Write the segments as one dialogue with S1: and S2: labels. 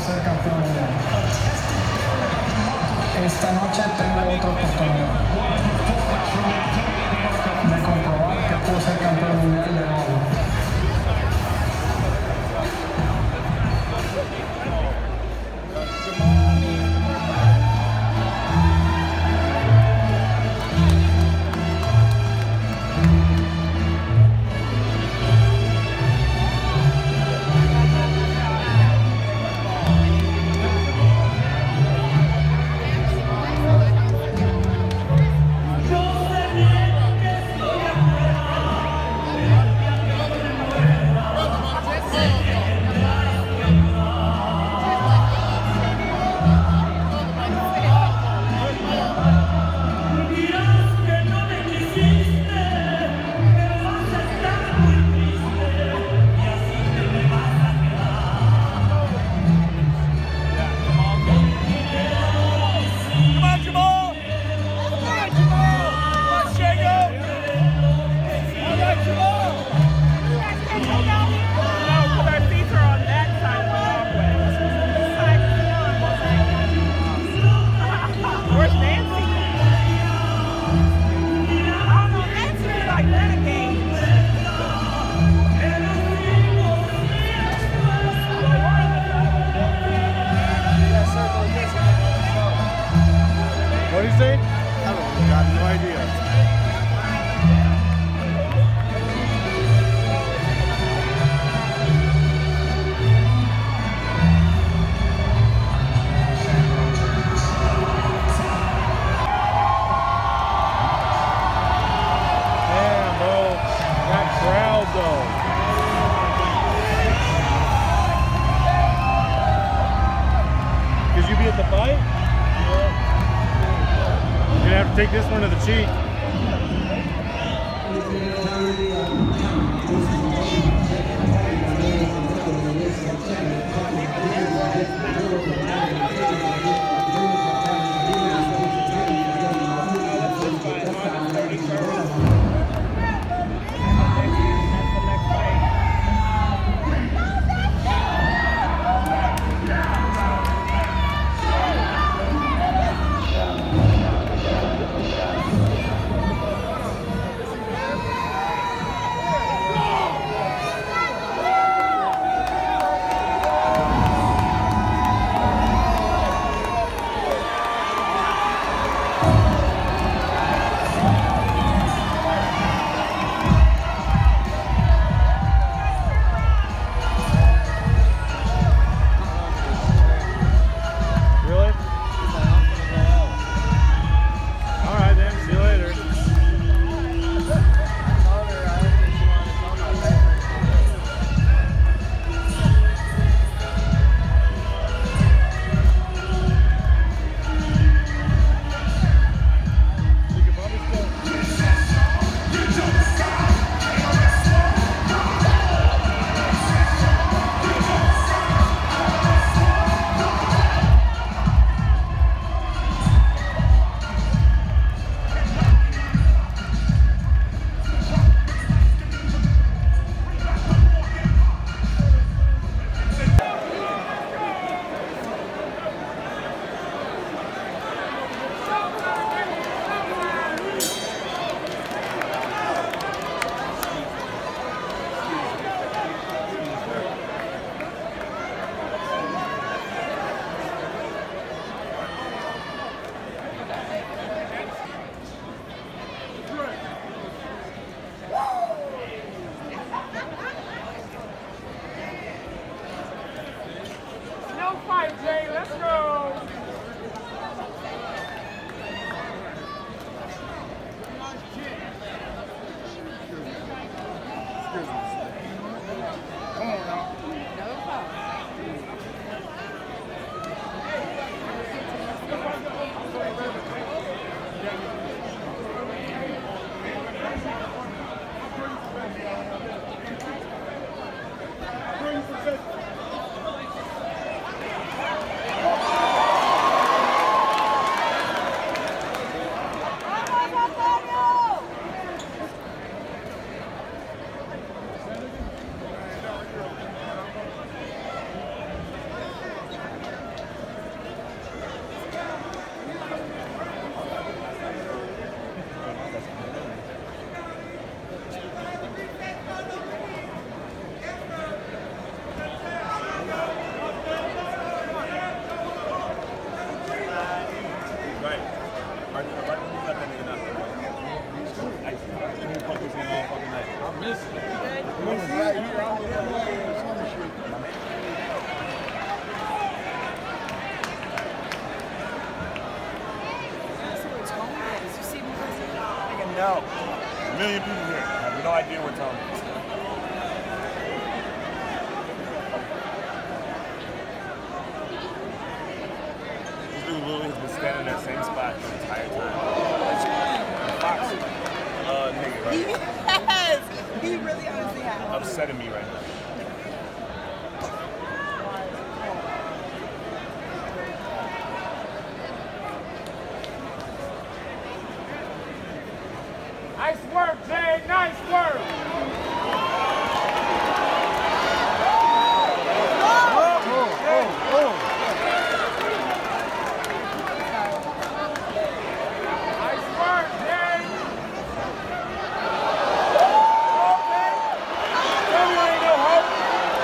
S1: ser campeón mundial. Esta noche tengo otra oportunidad de comprobar que puedo ser campeón mundial de nuevo.
S2: What did he say? I don't know. I have no idea. Damn, bro. That crowd, though. Could you be at the fight? You're gonna have to take this one to the cheek.
S3: No. A million people here. I have no idea what Tony is. This dude literally has been standing in that same spot the entire time. Fox. Nigga, right?
S4: Yes! He really honestly has.
S3: Upsetting me right now.
S5: Nice work, Jay. Nice work. Nice work, Jay.
S3: Tell me ain't no hope.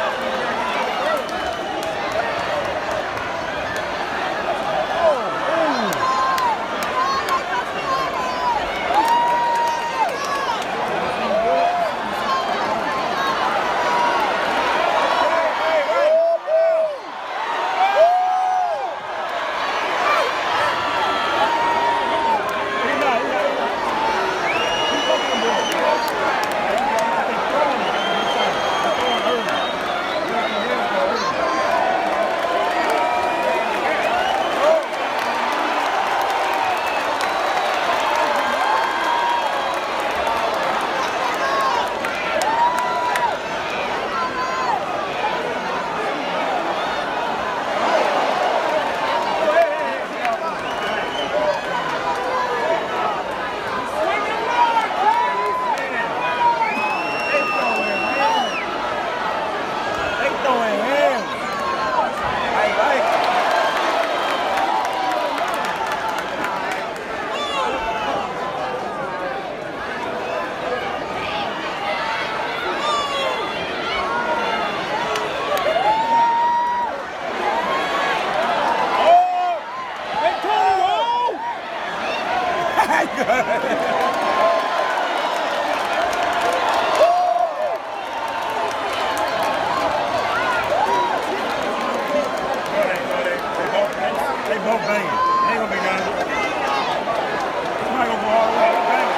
S3: They both banging. They ain't gonna be done. Somebody gonna go all the way. They banging.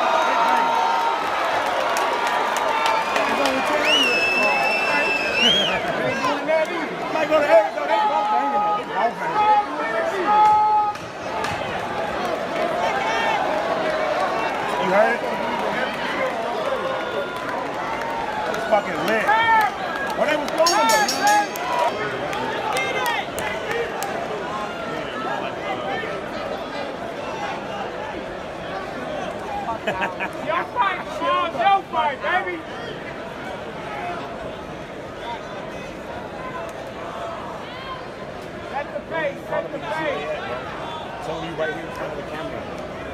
S3: They banging. It's only 10 years. They ain't doing that either. Somebody go to Arizona. They both banging though. They both banging. You heard it? It's fucking lit. Well, they was blowing though, you know what I mean?
S5: Your fight, Sean. Your fight, baby. Set the pace. Set the pace.
S3: Tony, you right here in front of the camera.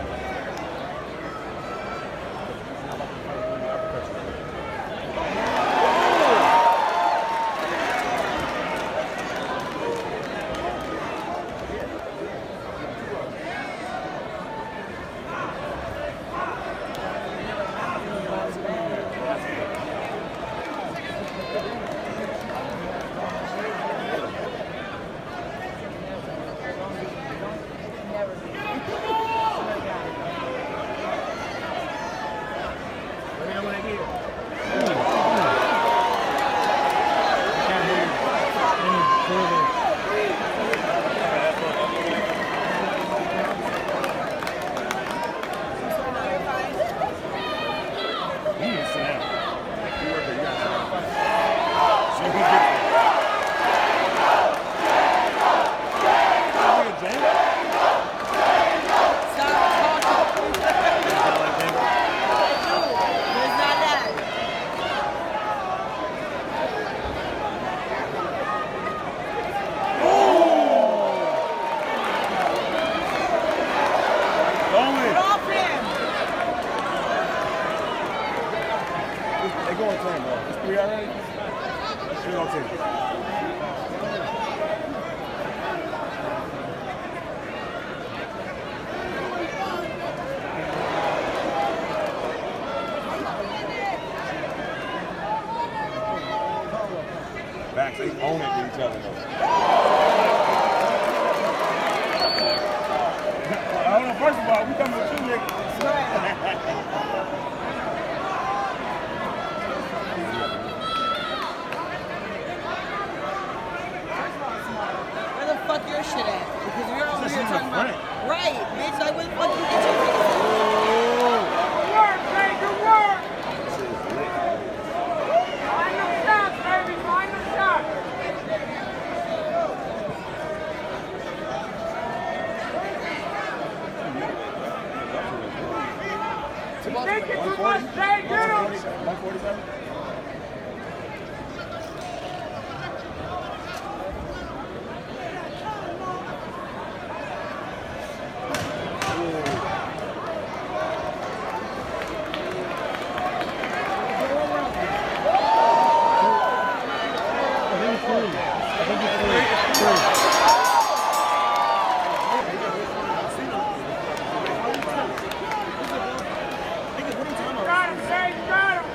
S3: They going 10, bro. It's 3 already? 3 on 10.
S2: facts. They own it to each other, though.
S3: I don't know, first of all, we come with you niggas.
S4: Where the fuck your shit at? Because you're over
S2: This
S4: here
S2: is
S4: talking
S2: my
S4: about. Right, bitch. Like, where the fuck you get your tickets?
S5: Good work, Jay. Good work. Find them shots, baby. Find them shots. You're thinking too much, Jay. Get him.
S3: 147?
S5: Got him, Jay. Got him.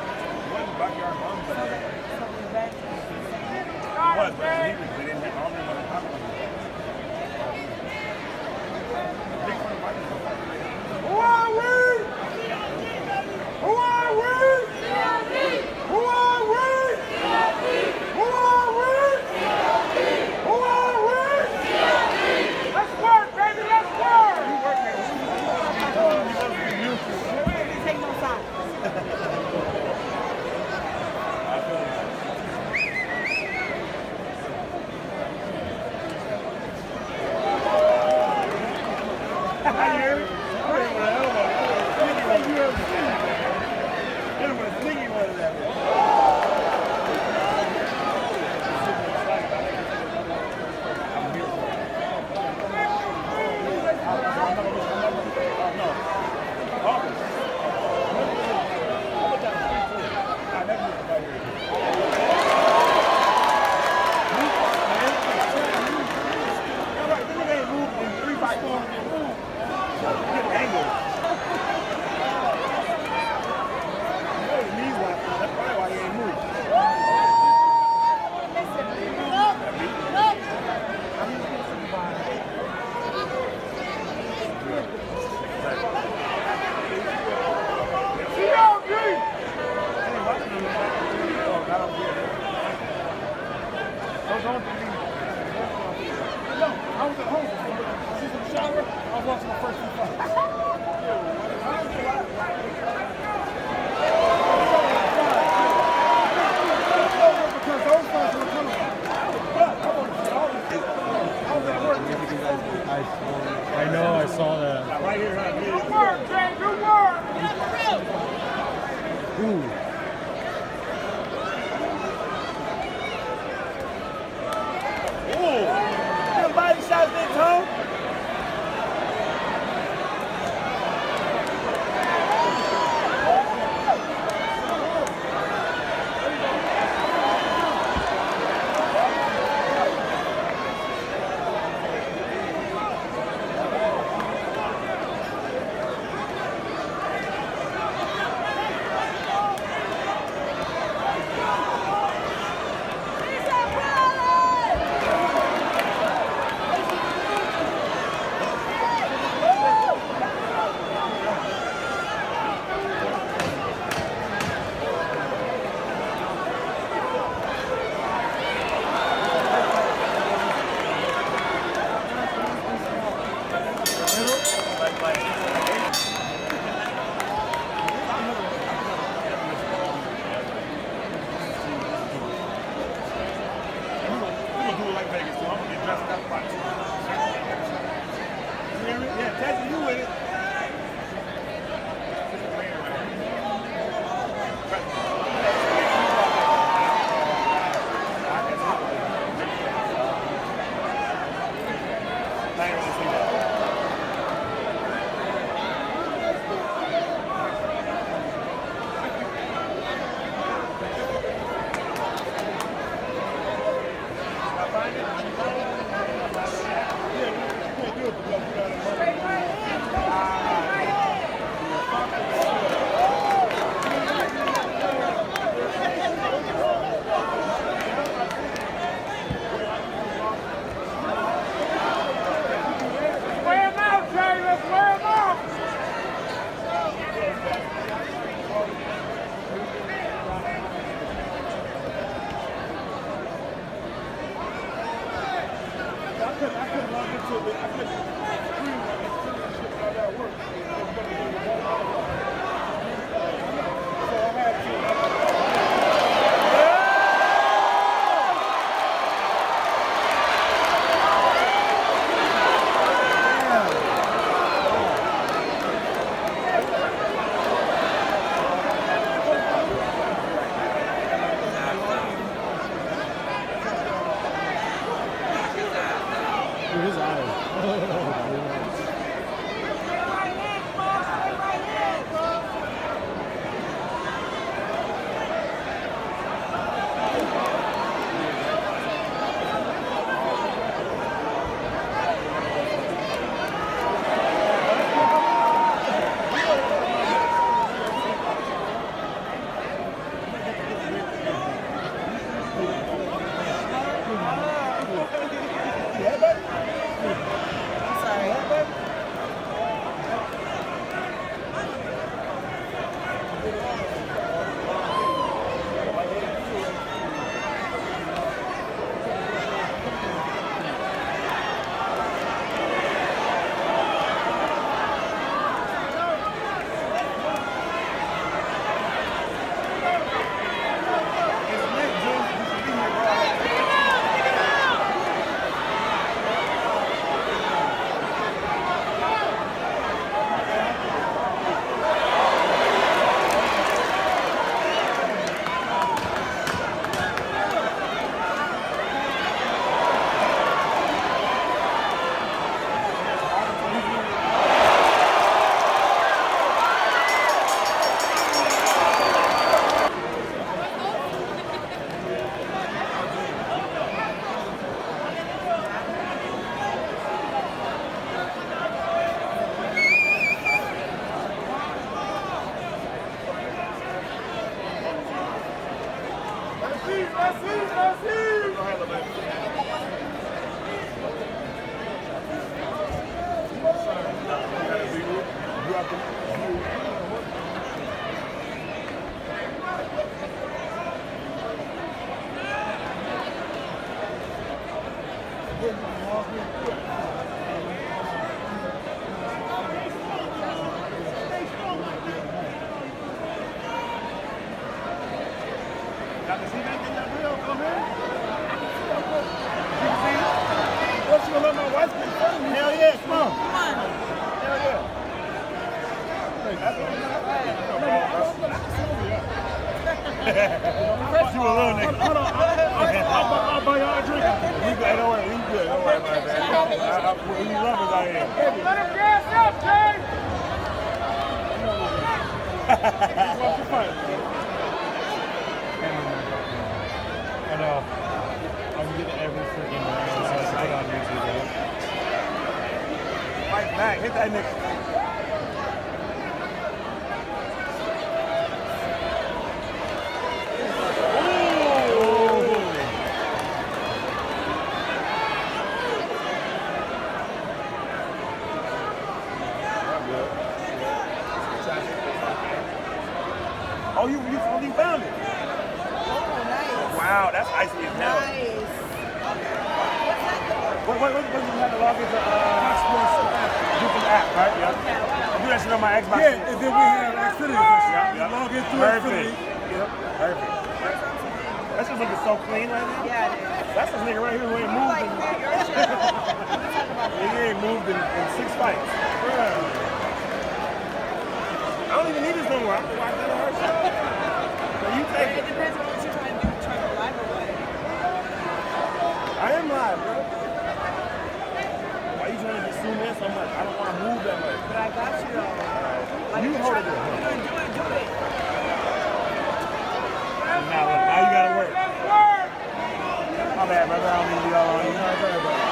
S5: Got him, Jay. Who are we? Who are we? Who are we? Who are we? Who are we? Let's work, baby. Let's work.
S4: Take no side.
S2: I know, I saw that.
S3: Right here, huh?
S5: Good work, Jay. Good work.
S2: Ooh. His eyes.
S3: You a little nigga. Hold on. I'll buy y'all a drink. We good. Don't worry. We good. Don't worry about that. We lovers out here.
S5: Let him gas up, Jay!
S3: What's your fight?
S2: I know. I'm getting every freaking round so I can put on YouTube.
S3: Fight back. Hit that nigga. Oh, you found it.
S4: Oh, nice.
S3: Wow, that's icy as hell.
S4: Nice.
S3: What you have to log into Juice's app, right? Yeah. I do that shit on my Xbox.
S1: Yeah, and then we have Xfinity.
S3: Yeah.
S1: Log into
S3: Perfect.
S1: Xfinity.
S3: Yep. Perfect. That shit's looking so clean right now.
S4: Yeah, it is.
S3: That's this nigga right here who ain't moved
S4: Like,
S3: in.
S4: your shit.
S3: He ain't moved in 6 fights. I don't even need this no more. I can watch that on her show. So you take
S4: It
S3: it.
S4: depends on what you're trying to do. Trying to live or what?
S3: I am live, bro. Why you trying to just zoom in so much? I don't want to move that much.
S4: But I got you though. Like,
S3: You
S4: if you're
S3: hold it
S4: trying to
S3: there.
S4: do it.
S3: Now look, now you gotta work. My bad, brother. I don't mean to be all on you. No, it's all right, brother.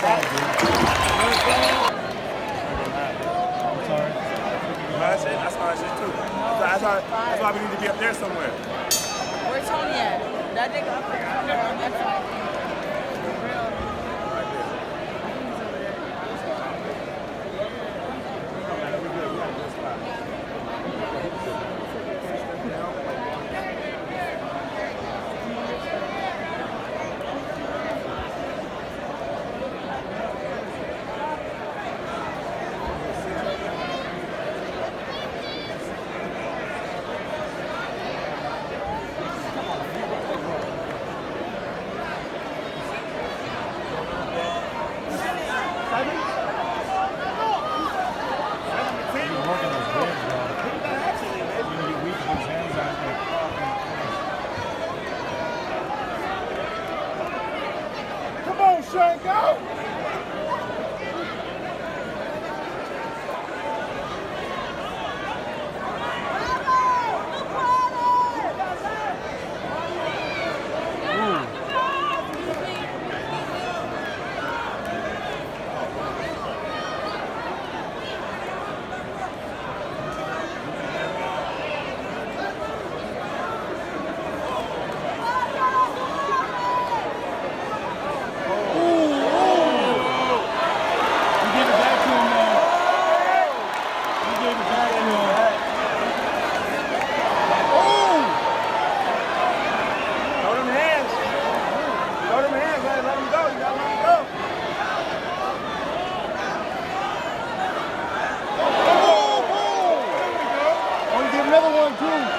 S3: That's my shit too. That's why we need to be up there somewhere.
S4: Where's Tony at? That nigga up there. That's fine.
S3: Come on, Sean, go! Another one, too.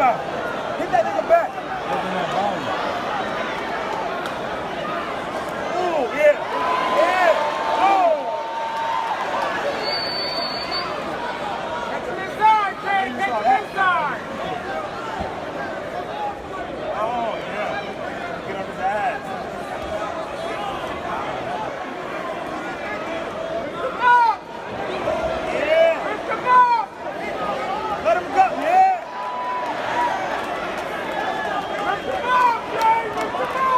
S3: about. Hit that nigga back. Ooh, yeah. Yeah. Oh.
S5: Take him inside, Kane. Take him inside.
S3: Oh, yeah. Get up his ass.
S5: Lift him up.
S3: Yeah.
S5: Lift him up.
S3: Let him go. Yeah.
S5: Lift him up, Kane. Lift him up.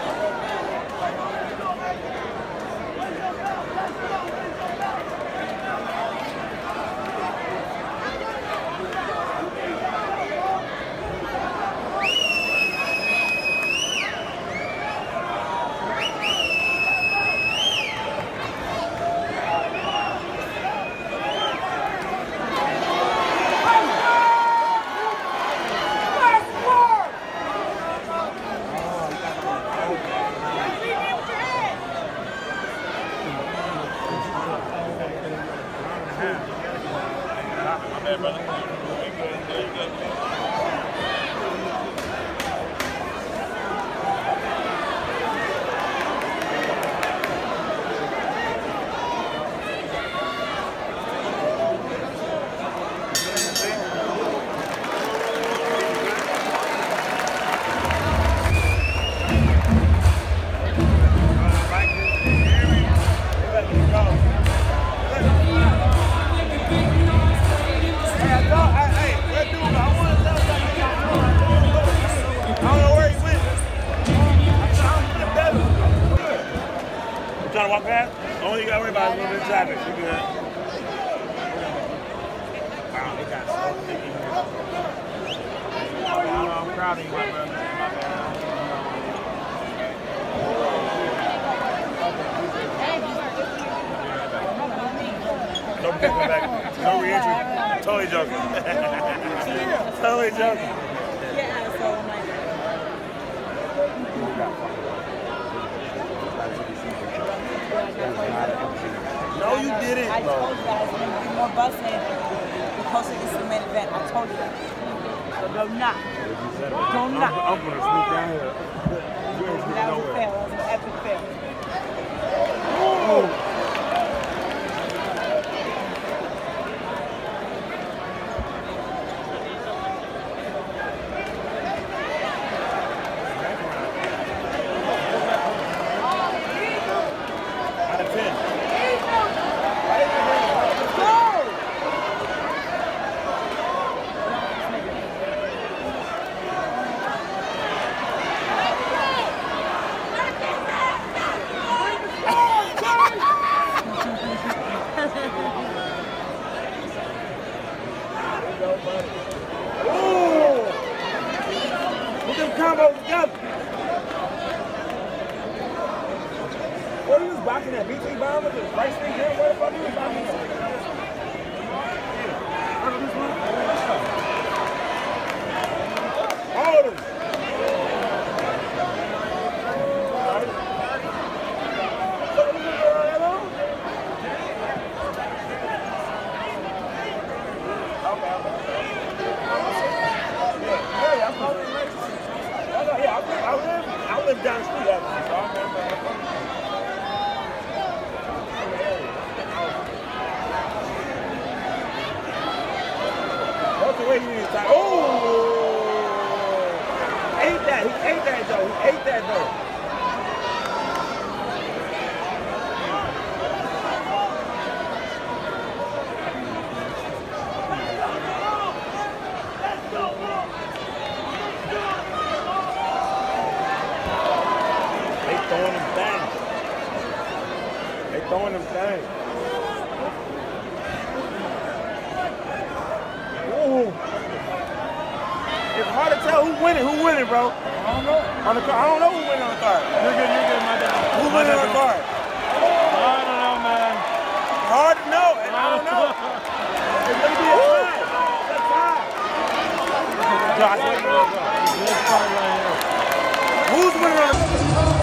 S5: Last one.
S3: My bad, brother. You good. You good. Trying to walk past? Only you gotta worry about is a little bit of traffic. You good? Wow, they got so sticky here. I'm proud of you, my brother. My bad. No coming back. No re-entry. Totally joking. Totally joking.
S4: Yeah, so I'm like,
S3: No, you didn't.
S4: I told you guys, when you do more busing, because it's the main event. I told you. So do not. Do not.
S3: I'm gonna sneak down here. You ain't sneaking
S4: That was a
S3: nowhere.
S4: fail. That was an epic fail.
S3: Oh. Out of 10. Ooh! Put them combos together. What he was boxing at BT Bomb with his right stick here? What the fuck he was boxing at? All of them. I live down the street actually, so I remember. That's the way he needs to. Oh! Ate that. He ate that though. He ate that though. Throwing them things. They throwing them things. Ooh. It's hard to tell who's winning, bro.
S2: I don't know.
S3: On the card. I don't know who's winning on the card.
S2: You're good, my dad.
S3: Who's winning on the card?
S2: I don't know, man.
S3: Hard to know, and I don't know. It's gonna be a tie. It's a tie. Josh,
S2: Good fight right here.
S3: who's winning on the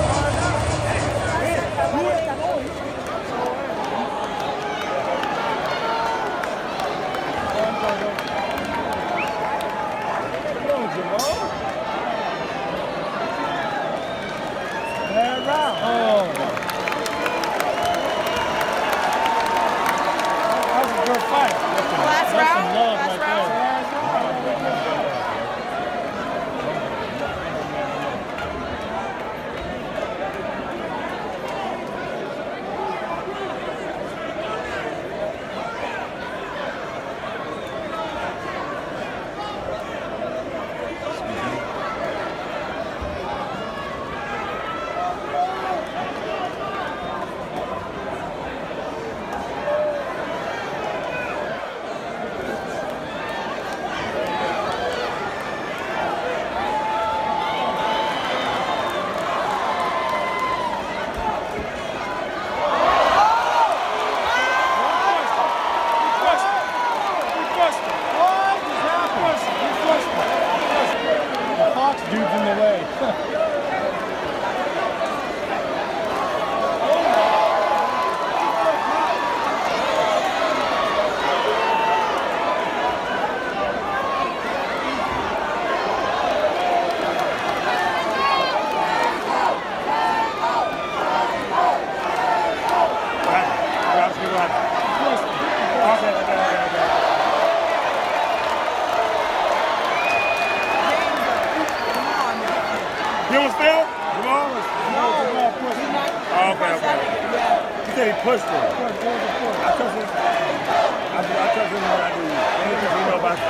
S3: You don't still? Jamal was? No, Jamal pushed him. Oh, okay. He said he pushed him. I trust him. I trust him when I do. Anything you know about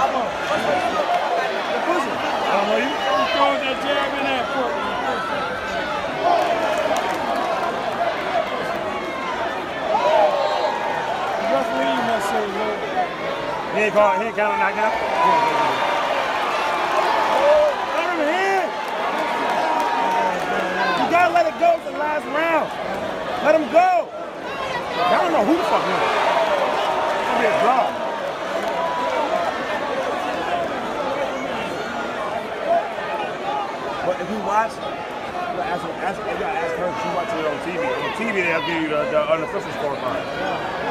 S3: the pushing. I don't know you. You throwing that jab in that foot. The referee must say, look. He ain't kind of knocked out. Let it go for the last round. Let him go. I don't know who the fuck won. It's gonna be a draw. But if you watch, you gotta ask her if she watches it on TV. On TV, they'll give you the unofficial scorecard.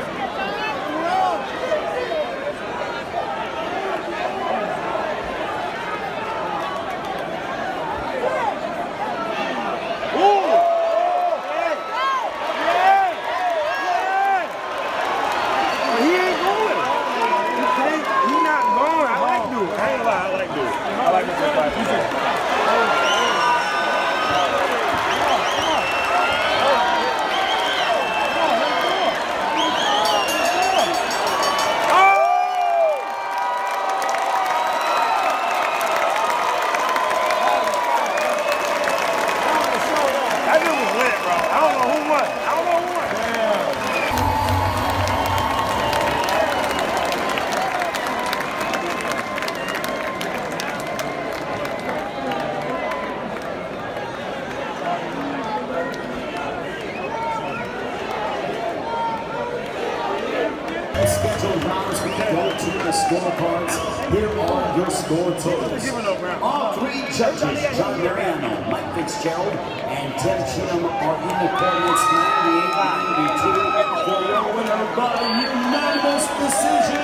S6: Scheduled rounds, we go to the scorecards. Here are your score totals. All three judges, John Mariano, Mike Fitzgerald, and Tim Cheatham, are in accordance 98-92 for your winner by unanimous decision.